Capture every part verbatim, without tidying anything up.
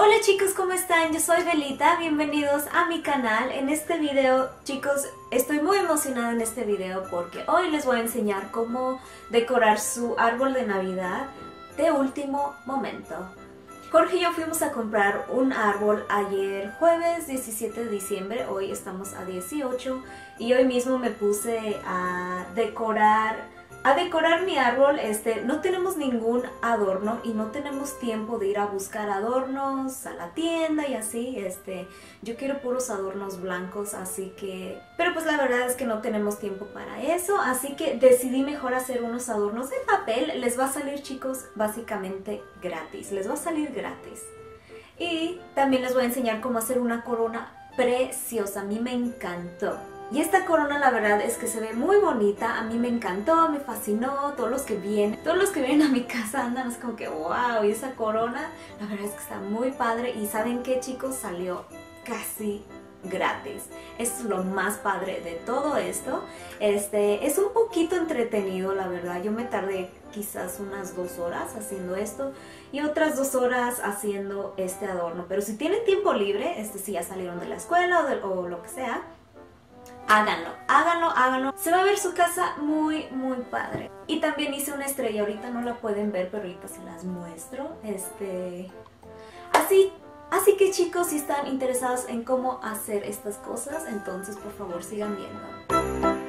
Hola chicos, ¿cómo están? Yo soy Belita, bienvenidos a mi canal. En este video, chicos, estoy muy emocionada en este video porque hoy les voy a enseñar cómo decorar su árbol de Navidad de último momento. Jorge y yo fuimos a comprar un árbol ayer jueves diecisiete de diciembre, hoy estamos a dieciocho y hoy mismo me puse a decorar A decorar mi árbol. Este, no tenemos ningún adorno y no tenemos tiempo de ir a buscar adornos a la tienda y así. Este, yo quiero puros adornos blancos, así que... Pero pues la verdad es que no tenemos tiempo para eso, así que decidí mejor hacer unos adornos de papel. Les va a salir, chicos, básicamente gratis. Les va a salir gratis. Y también les voy a enseñar cómo hacer una corona preciosa. A mí me encantó. Y esta corona la verdad es que se ve muy bonita, a mí me encantó, me fascinó, todos los que vienen, todos los que vienen a mi casa andan es como que wow, y esa corona la verdad es que está muy padre y ¿saben qué, chicos? Salió casi gratis. Esto es lo más padre de todo esto. Este, es un poquito entretenido la verdad, yo me tardé quizás unas dos horas haciendo esto y otras dos horas haciendo este adorno, pero si tienen tiempo libre, este, si ya salieron de la escuela o, de, o lo que sea, háganlo, háganlo, háganlo. Se va a ver su casa muy, muy padre. Y también hice una estrella, ahorita no la pueden ver, pero ahorita se las muestro. Este, así, así que chicos, si están interesados en cómo hacer estas cosas, entonces por favor sigan viendo.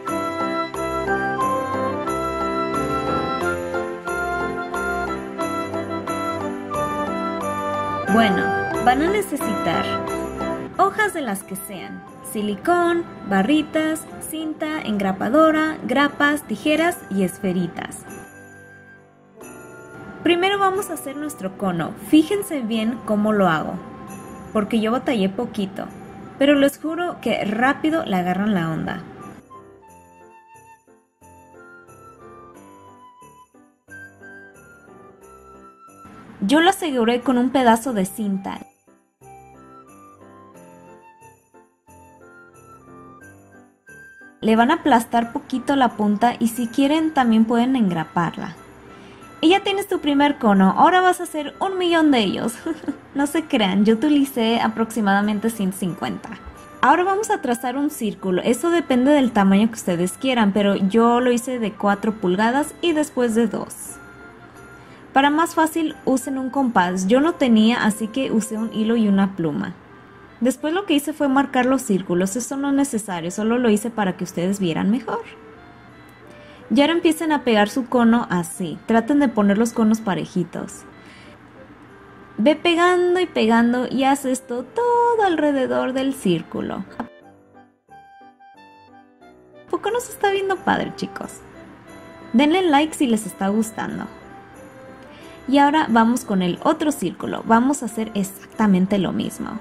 Bueno, van a necesitar hojas de las que sean, silicón, barritas, cinta, engrapadora, grapas, tijeras y esferitas. Primero vamos a hacer nuestro cono. Fíjense bien cómo lo hago, porque yo batallé poquito, pero les juro que rápido le agarran la onda. Yo lo aseguré con un pedazo de cinta. Le van a aplastar poquito la punta y si quieren también pueden engraparla. Y ya tienes tu primer cono, ahora vas a hacer un millón de ellos. No se crean, yo utilicé aproximadamente ciento cincuenta. Ahora vamos a trazar un círculo, eso depende del tamaño que ustedes quieran, pero yo lo hice de cuatro pulgadas y después de dos. Para más fácil usen un compás, yo no tenía así que usé un hilo y una pluma. Después lo que hice fue marcar los círculos, eso no es necesario, solo lo hice para que ustedes vieran mejor. Y ahora empiecen a pegar su cono así, traten de poner los conos parejitos. Ve pegando y pegando y haz esto todo alrededor del círculo. ¿A poco no se está viendo padre, chicos? Denle like si les está gustando. Y ahora vamos con el otro círculo, vamos a hacer exactamente lo mismo.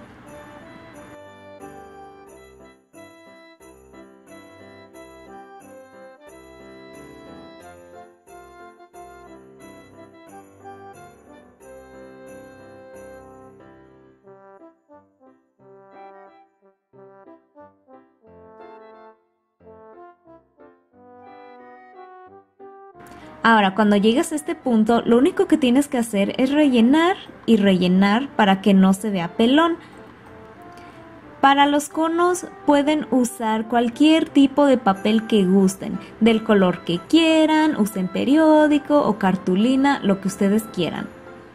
Ahora, cuando llegues a este punto, lo único que tienes que hacer es rellenar y rellenar para que no se vea pelón. Para los conos pueden usar cualquier tipo de papel que gusten, del color que quieran, usen periódico o cartulina, lo que ustedes quieran.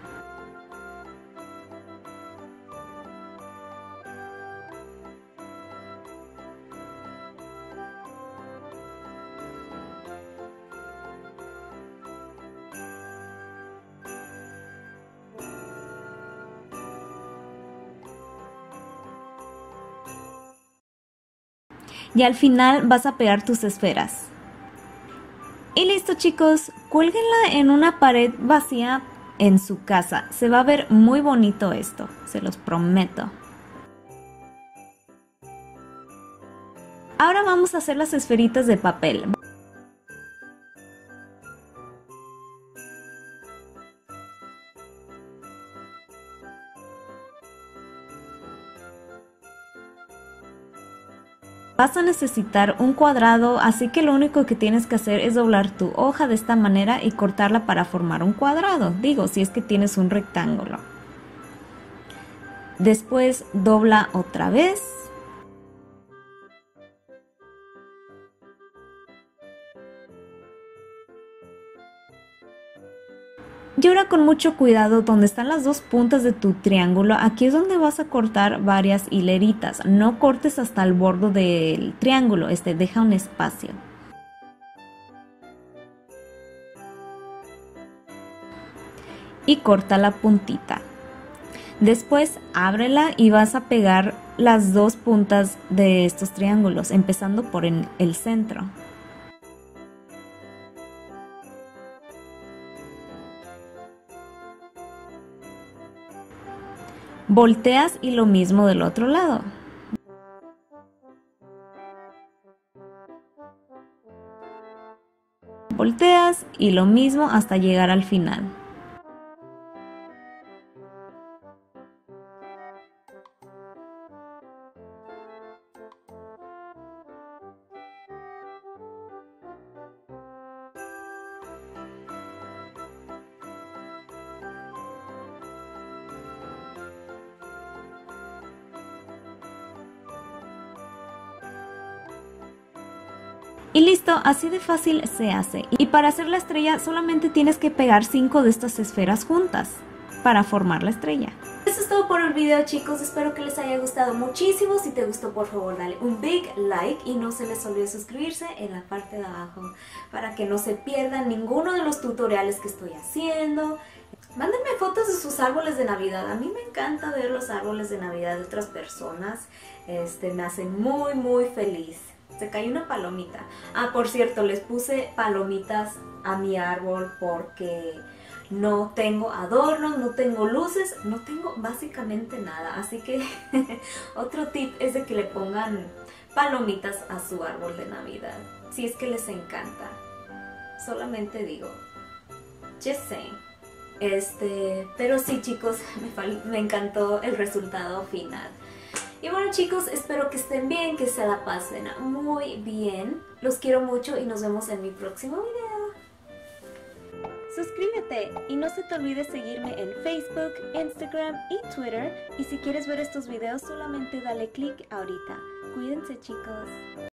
Y al final vas a pegar tus esferas. Y listo, chicos, cuélguenla en una pared vacía en su casa. Se va a ver muy bonito esto, se los prometo. Ahora vamos a hacer las esferitas de papel. Vas a necesitar un cuadrado, así que lo único que tienes que hacer es doblar tu hoja de esta manera y cortarla para formar un cuadrado. Digo, si es que tienes un rectángulo. Después dobla otra vez. Y ahora con mucho cuidado, donde están las dos puntas de tu triángulo, aquí es donde vas a cortar varias hileritas. No cortes hasta el borde del triángulo, este, deja un espacio. Y corta la puntita. Después ábrela y vas a pegar las dos puntas de estos triángulos, empezando por en el centro. Volteas y lo mismo del otro lado. Volteas y lo mismo hasta llegar al final. Y listo, así de fácil se hace. Y para hacer la estrella solamente tienes que pegar cinco de estas esferas juntas para formar la estrella. Eso es todo por el video, chicos, espero que les haya gustado muchísimo. Si te gustó, por favor dale un big like y no se les olvide suscribirse en la parte de abajo para que no se pierdan ninguno de los tutoriales que estoy haciendo. Mándenme fotos de sus árboles de Navidad. A mí me encanta ver los árboles de Navidad de otras personas. Este, me hacen muy muy feliz. Se cayó una palomita. Ah, por cierto, les puse palomitas a mi árbol porque no tengo adornos, no tengo luces, no tengo básicamente nada. Así que otro tip es de que le pongan palomitas a su árbol de Navidad, si es que les encanta. Solamente digo, just saying. Este, pero sí, chicos, me, me encantó el resultado final. Y bueno, chicos, espero que estén bien, que se la pasen muy bien. Los quiero mucho y nos vemos en mi próximo video. Suscríbete y no se te olvide seguirme en Facebook, Instagram y Twitter. Y si quieres ver estos videos, solamente dale click ahorita. Cuídense, chicos.